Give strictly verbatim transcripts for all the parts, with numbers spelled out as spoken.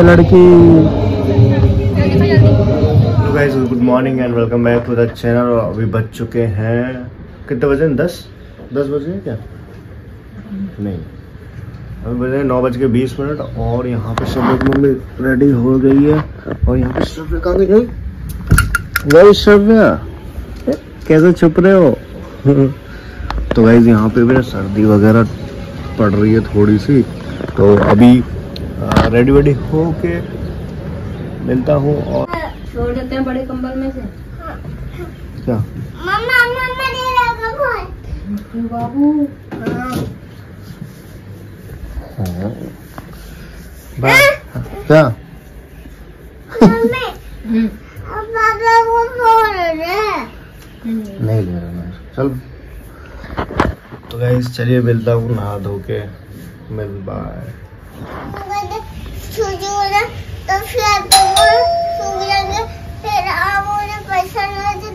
लड़की। तो guys good morning and welcome back to the channel. अभी बज चुके हैं कितने बजे? दस दस बजे क्या? नहीं, अभी बजे नौ बज के बीस मिनट। और यहाँ पे सब मम्मी रेडी हो गई है। और यहाँ पे श्रव्या कहाँ गई? वही श्रव्या, कैसे छुप रहे हो? तो गाइस यहाँ पे भी सर्दी वगैरह पड़ रही है थोड़ी सी। तो अभी रेडी वेडी हो के मिलता हूँ। और छोड़ देते हैं बड़े कंबल में से। क्या मम्मा मम्मा दे रहा है बाबू। हाँ क्या पापा वो नहीं ले रहा मैं। चल तो गाइस चलिए मिलता हूँ नहा धो के। मिल बाय। तो फिर आप मुझे पैसा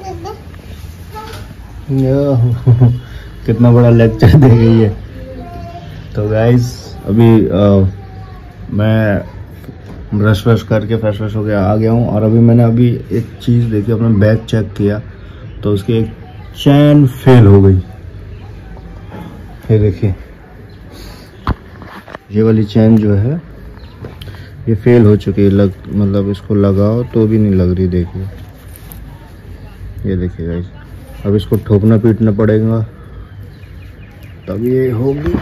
कितना बड़ा लेक्चर दे गई है। तो गाइस अभी आ, मैं ब्रश व्रश करके फ्रेश व्रेश हो गया आ गया हूँ। और अभी मैंने अभी एक चीज़ देखी, अपना बैग चेक किया तो उसकी एक चैन फेल हो गई। ये देखिए, ये वाली चैन जो है ये फेल हो चुकी है। लग मतलब इसको लगाओ तो भी नहीं लग रही। देखिए, ये देखिए गाइस, अब इसको ठोकना पीटना पड़ेगा तब ये होगी।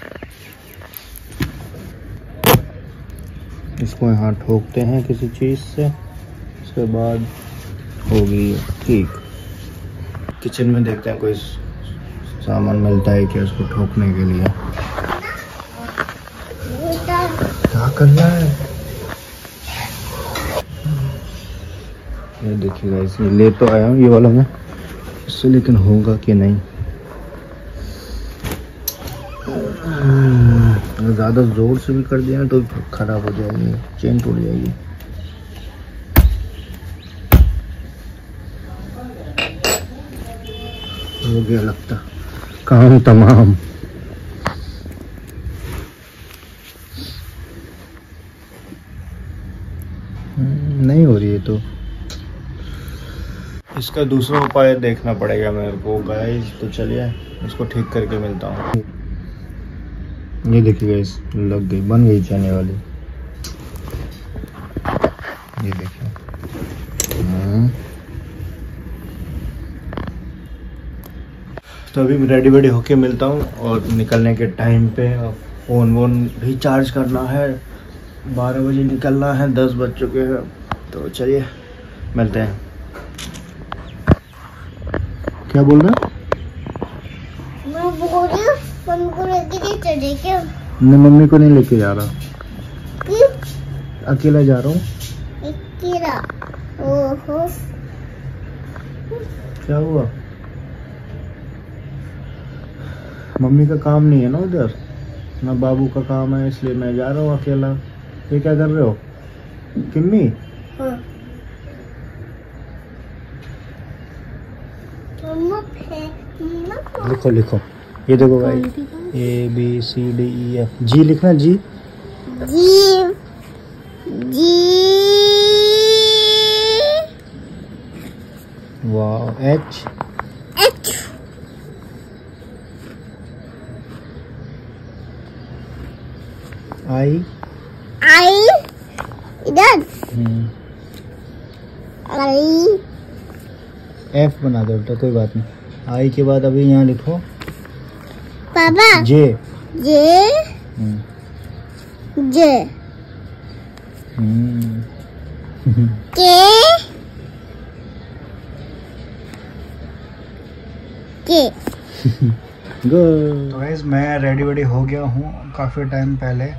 इसको यहाँ ठोकते हैं किसी चीज़ से, उसके बाद होगी ठीक। किचन में देखते हैं कोई सामान मिलता है क्या उसको ठोकने के लिए। क्या करना है? ये देखिए गाइस, ये ले तो आया हूँ ये वाला मैं इससे, लेकिन होगा कि नहीं। अगर ज़्यादा जोर से भी कर दिया तो खराब हो जाएगी, चेन टूट जाएगी। हो गया लगता काम तमाम। नहीं हो रही है तो इसका दूसरा उपाय देखना पड़ेगा मेरे को गाइस। तो चलिए इसको ठीक करके मिलता हूँ। ये देखिए गाइस, लग गई, बन गई चने वाली। ये देखिए, तो अभी रेडी वेडी होके मिलता हूँ। और निकलने के टाइम पे फ़ोन वोन भी चार्ज करना है। बारह बजे निकलना है, दस बज चुके हैं। तो चलिए मिलते हैं। क्या बोल रहे हैं? मैं बोल रही हूँ मम्मी को लेके चले क्या? मैं मम्मी को नहीं लेके जा रहा। क्यों? अकेला जा रहा हूँ। अकेला? ओहो, क्या हुआ? मम्मी का काम नहीं है ना उधर, ना बाबू का काम है, इसलिए मैं जा रहा हूँ अकेला। ये क्या कर रहे हो किम्मी? हाँ। लिखो लिखो, ये देखो भाई, A B C D E F G लिखना। जी जी जी वाह। एच एच आई आई इधर आई एफ बना दो बेटा, कोई बात नहीं। आई के बाद अभी यहाँ लिखो पापा। जे जे जे के के गुड। तो गाइस मैं रेडी वेडी हो गया हूँ काफ़ी टाइम पहले।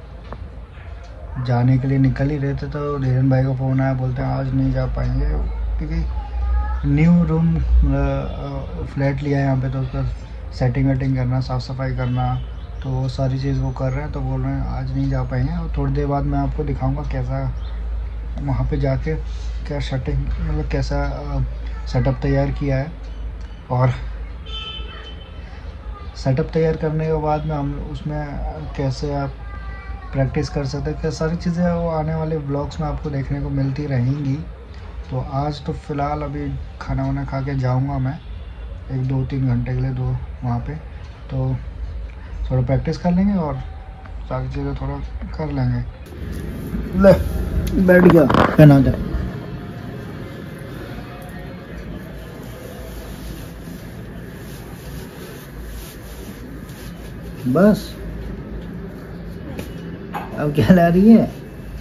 जाने के लिए निकल ही रहे थे तो धीरेन भाई का फ़ोन आया, बोलते हैं आज नहीं जा पाएंगे क्योंकि न्यू रूम फ्लैट लिया है यहाँ पे। तो उसका सेटिंग वेटिंग करना, साफ़ सफाई करना, तो वो सारी चीज़ वो कर रहे हैं। तो बोल रहे हैं आज नहीं जा पाएंगे। और थोड़ी देर बाद मैं आपको दिखाऊंगा कैसा वहाँ पे जाके क्या सेटिंग मतलब कैसा सेटअप तैयार किया है। और सेटअप तैयार करने के बाद में हम उसमें कैसे आप प्रैक्टिस कर सकते हैं। सारी चीज़ें वो आने वाले ब्लॉग्स में आपको देखने को मिलती रहेंगी। तो आज तो फ़िलहाल अभी खाना वाना खा के जाऊँगा मैं एक दो तीन घंटे के लिए दो वहाँ पे, तो थोड़ा प्रैक्टिस कर लेंगे और सारी चीज़ें थोड़ा कर लेंगे। ले बैठ गया, पहना दे। बस अब क्या ला रही है?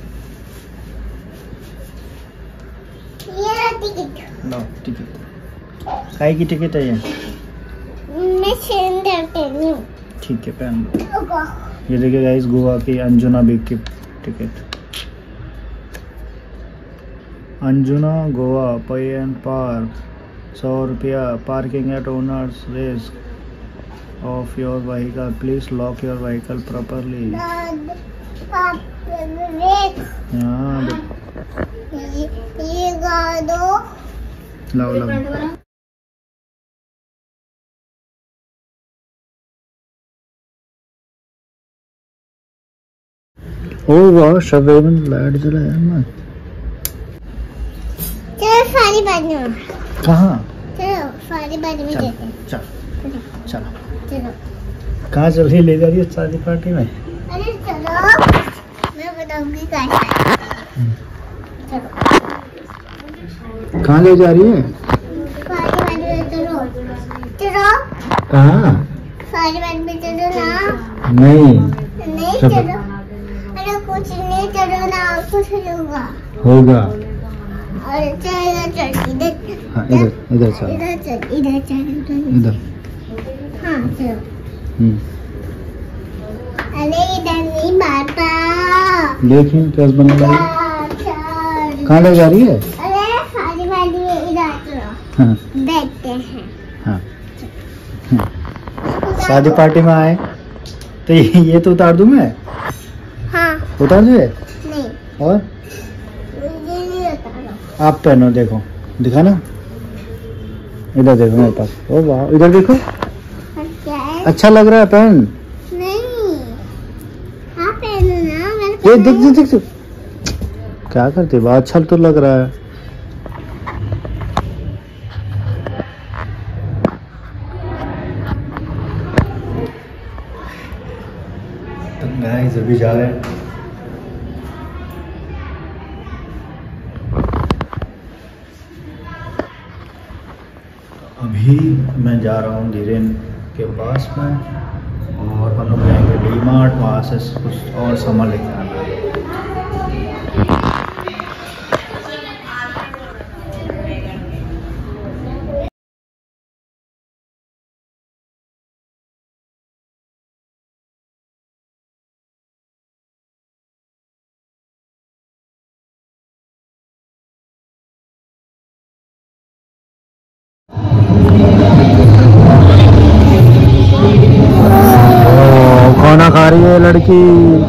ये टिकट। लो टिकट। काय की टिकट है ये? मैं सेंटर पे हूँ। ठीक है, पहन लो। ये देखिए गाइस, गोवा की अंजुना बीच की टिकट। अंजुना गोवा पे एंड पार्क सौ रुपया। Parking at owner's risk of your vehicle, please lock your vehicle properly. हाँ ये ये गा दो। लाओ लाओ। ओ वाह, शबे में लाइट जलाया मैं। चलो सारी बाद में। कहाँ? चलो सारी बाद में देते हैं। चल चलो। चलो कहाँ चल रही, ले जा रही है शादी पार्टी में? अरे चलो मैं बताऊंगी कैसे। चलो कहाँ ले जा रही है? सारी बाद में चलो। चलो कहाँ? सारी बाद में चलो ना। नहीं नहीं चलो। चलो। अरे कुछ नहीं, चलो ना, कुछ होगा होगा। और चलो चल इधर। हाँ इधर इधर चल, इधर चल, इधर चल, इधर। इधर। हाँ चलो। हम्म, अरे इधर नहीं बाबा। देखिए कैसे बने लगे। चल। कहाँ ले जा रही है? अरे सारी बारी में इधर चलो। हाँ बैठते हैं। हाँ। हम्म। शादी पार्टी में आए तो ये ये तो उतार दूं मैं? हाँ। उतार दूं? नहीं और मुझे नहीं उतारो। आप पहनो, देखो दिखाना, इधर देखो मेरे पास। ओ वाह, इधर देखो, और क्या है? अच्छा लग रहा है पहन। नहीं आप पहनो ना, मैंने ये पहना देख देख देख, क्या करते बा, अच्छा तो लग रहा है। गाइस अभी जा रहे हैं। अभी मैं जा रहा हूँ धीरेन के पास में, और हम लोग जाएंगे डी मार्ट, वहाँ से कुछ और सामान लेके आना है। खाना खा रही है लड़की।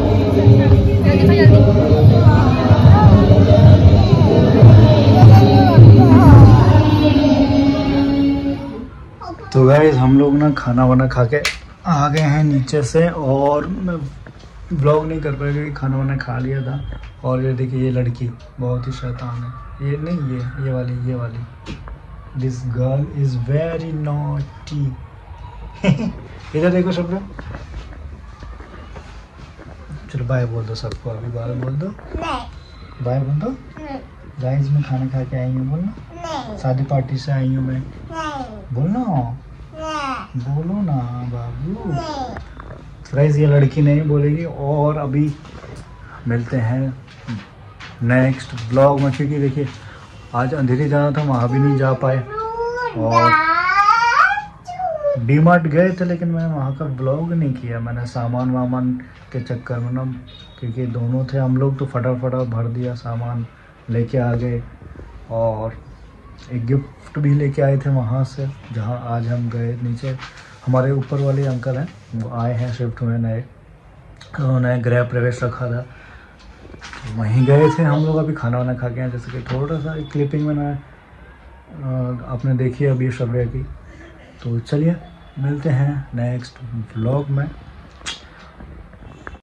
तो गाइस हम लोग ना खाना वाना खा के आ गए हैं नीचे से, और मैं ब्लॉग नहीं कर पाया क्योंकि खाना वाना खा लिया था। और ये देखिए ये लड़की बहुत ही शैतान है। ये नहीं, ये ये वाली ये वाली this girl is very naughty. इधर देखो सब लोग, चलो बाय बोल दो सबको, अभी बाय बोल दो, नहीं बाय बोल दो। नहीं गाइस मैं खाना खा के आई हूँ, बोलना। नहीं शादी पार्टी से आई हूँ मैं, नहीं बोलना, नहीं बोलो ना बाबू। नहीं। गाइस ये लड़की नहीं बोलेगी। और अभी मिलते हैं नेक्स्ट ब्लॉग में, क्योंकि देखिए आज अंधेरी जाना था, वहाँ भी नहीं जा पाए। और डी मार्ट गए थे लेकिन मैं वहाँ का ब्लॉग नहीं किया, मैंने सामान वामान के चक्कर में ना, क्योंकि दोनों थे हम लोग, तो फटाफट भर दिया सामान, लेके आ गए। और एक गिफ्ट भी लेके आए थे वहाँ से, जहाँ आज हम गए नीचे। हमारे ऊपर वाले अंकल हैं, वो आए हैं, शिफ्ट हुए नए, उन्होंने गृह प्रवेश रखा था, तो वहीं गए थे हम लोग। अभी खाना वाना खा के हैं, जैसे कि थोड़ा सा एक क्लिपिंग मैंने आपने देखी अभी शबे की। तो चलिए मिलते हैं नेक्स्ट व्लॉग में।